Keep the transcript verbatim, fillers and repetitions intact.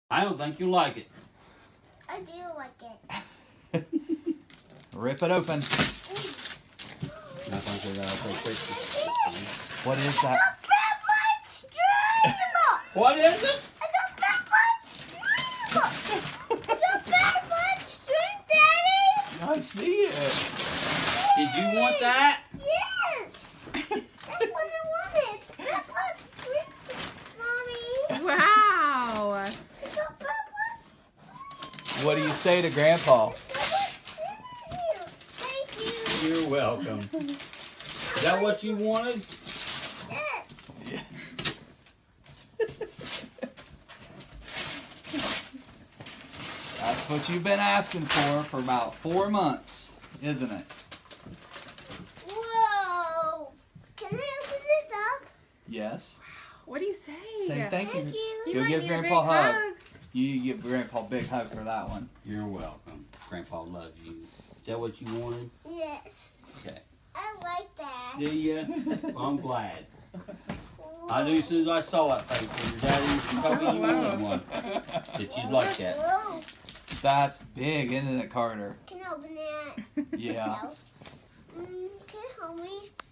I don't think you'll like it. I do like it. Rip it open. I think they're gonna take pictures. What is that? Batbot Xtreme! What is it? I got Batbot Xtreme! I got Batbot Xtreme, Daddy! I see it. Did you want that? Yes! That's what I wanted. Batbot Xtreme, Mommy. Wow. I got Batbot What do you say to Grandpa? Xtreme. Thank you. You're welcome. Is that what you wanted? Yes. Yeah. That's what you've been asking for for about four months, isn't it? Whoa. Can I open this up? Yes. What do you say? Say thank you. Thank you. You Go might give need Grandpa a big hug. hugs. You give Grandpa a big hug for that one. You're welcome. Grandpa loves you. Is that what you wanted? Yes. Okay. I like that. Do you? Well, I'm glad. I knew as soon as I saw that thing from your daddy told me you wanted one. That you'd like that. Whoa. That's big, isn't it, Carter? Can I open it? Yeah. Mm, can you help me?